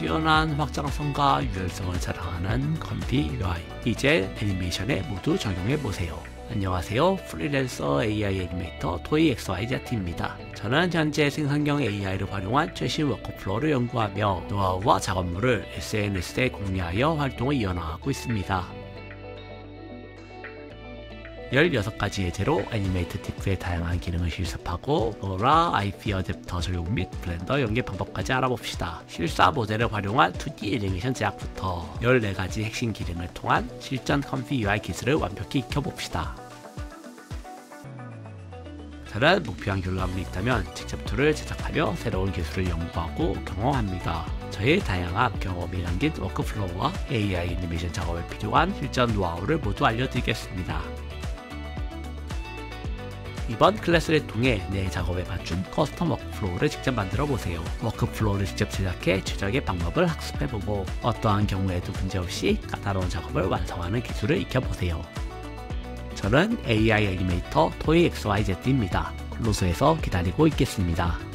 뛰어난 확장성과 유연성을 자랑하는 컴피 UI. 이제 애니메이션에 모두 적용해보세요. 안녕하세요. 프리랜서 AI 애니메이터 토이XYZ입니다. 저는 현재 생성형 AI를 활용한 최신 워크플로우를 연구하며 노하우와 작업물을 SNS에 공유하여 활동을 이어나가고 있습니다. 16가지 예제로 애니메이트 팁의 다양한 기능을 실습하고 로라, IP 어댑터 적용 및 블렌더 연계 방법까지 알아봅시다. 실사 모델을 활용한 2D 애니메이션 제작부터 14가지 핵심 기능을 통한 실전 컴피 UI 기술을 완벽히 익혀봅시다. 저는 목표한 결과물이 있다면 직접 툴을 제작하며 새로운 기술을 연구하고 경험합니다. 저의 다양한 경험이 담긴 워크플로우와 AI 애니메이션 작업에 필요한 실전 노하우를 모두 알려드리겠습니다. 이번 클래스를 통해 내 작업에 맞춘 커스텀 워크플로우를 직접 만들어 보세요. 워크플로우를 직접 제작해 최적의 방법을 학습해보고 어떠한 경우에도 문제없이 까다로운 작업을 완성하는 기술을 익혀보세요. 저는 AI 애니메이터 토이XYZ입니다. 클로소에서 기다리고 있겠습니다.